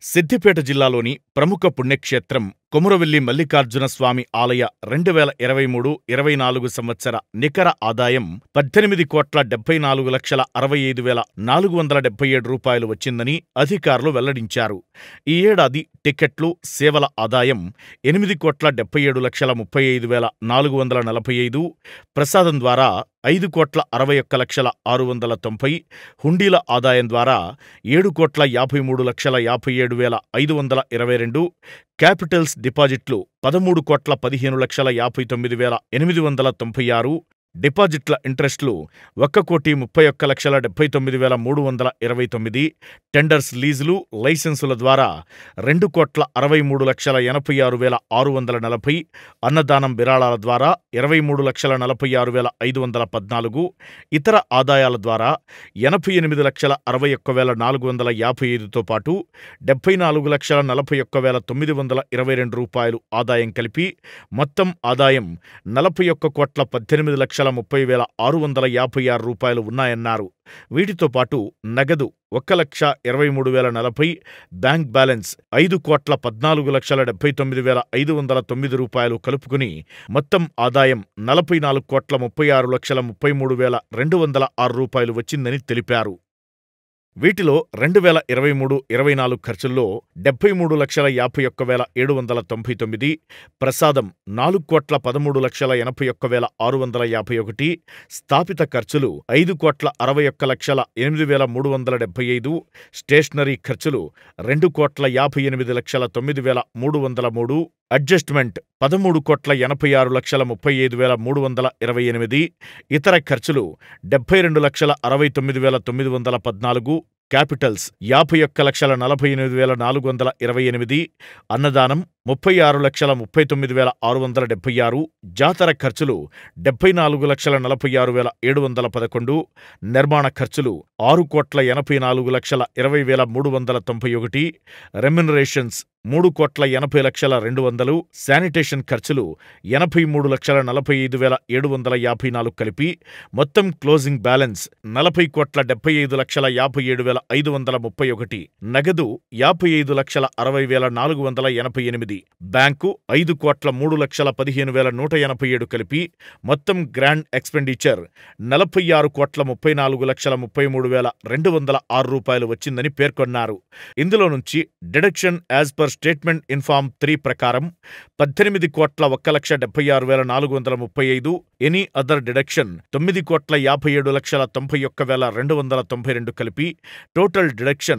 సిద్దిపేట జిల్లాలోని ప్రముఖ పుణ్యక్షేత్రం కొమురవెల్లి మల్లికార్జున స్వామి ఆలయ 2023-24 సంవత్సర నికర ఆదాయం 18,74,65,477 రూపాయలు వచ్చిందని అధికారులు వెల్లడించారు. ఈ ఏడాది టికెట్లు, సేవల ఆదాయం 8,67,35,445, ప్రసాదం ద్వారా 5,61,690, హుండీల ఆదాయం ద్వారా 7,53,57,522, క్యాపిటల్స్ డిపాజిట్లు 13,15,59,896, డిపాజిట్ల ఇంట్రెస్టులు 1,31,79,329, టెండర్స్, లీజులు, లైసెన్సుల ద్వారా 2,63,86,640, అన్నదానం, విరాళాల ద్వారా 23,46,514, ఇతర ఆదాయాల ద్వారా 88,61,455తో పాటు 74,41,922 రూపాయలు ఆదాయం కలిపి మొత్తం ఆదాయం 41,18,30,656 రూపాయలు ఉన్నాయన్నారు. వీటితో పాటు నగదు 1,20,40, బ్యాంక్ బ్యాలెన్స్ 5,14,79,509 రూపాయలు కలుపుకుని మొత్తం ఆదాయం 44,36,33,206 రూపాయలు వచ్చిందని తెలిపారు. వీటిలో 2023-24 ఖర్చుల్లో 73,51,799, ప్రసాదం 4,13,81,651, స్థాపిత ఖర్చులు 5,61,08,375, స్టేషనరీ ఖర్చులు 2,58,09,303, అడ్జస్ట్మెంట్ 13,86,35,328, ఇతర ఖర్చులు 72,69,914, క్యాపిటల్స్ 51,48,428, అన్నదానం 36,39,676, జాతర ఖర్చులు 74,46,711, నిర్మాణ ఖర్చులు 6,84,20,391, రెమ్యునరేషన్స్ 3,80,02,00, శానిటేషన్ ఖర్చులు 83,45,754 కలిపి మొత్తం క్లోజింగ్ బ్యాలెన్స్ 40,75,57,531, నగదు 55,60,488, బ్యాంకు 5,03,15,187 కలిపి మొత్తం గ్రాండ్ ఎక్స్పెండిచర్ 46,34,33,206 రూపాయలు వచ్చిందని పేర్కొన్నారు. ఇందులో నుంచి deduction as per statement in form 3 ప్రకారం 18,01,76,435, ఎనీ అదర్ డిడక్షన్ 9,57,91,292 కలిపి టోటల్ డిడక్షన్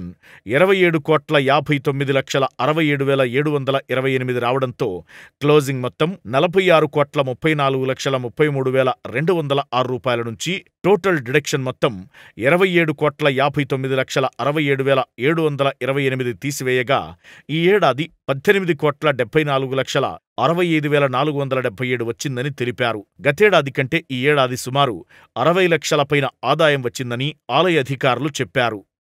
27,59,67,728 రావడంతో క్లోజింగ్ మొత్తం 46,34,33,206 రూపాయల నుంచి టోటల్ డిడక్షన్ మొత్తం 27,59,67,728 తీసివేయగా ఈ ఏడాది 18,74,65,477 వచ్చిందని తెలిపారు. గతేడాది కంటే ఈ ఏడాది సుమారు 60 లక్షల పైన ఆదాయం వచ్చిందని ఆలయ అధికారులు చెప్పారు.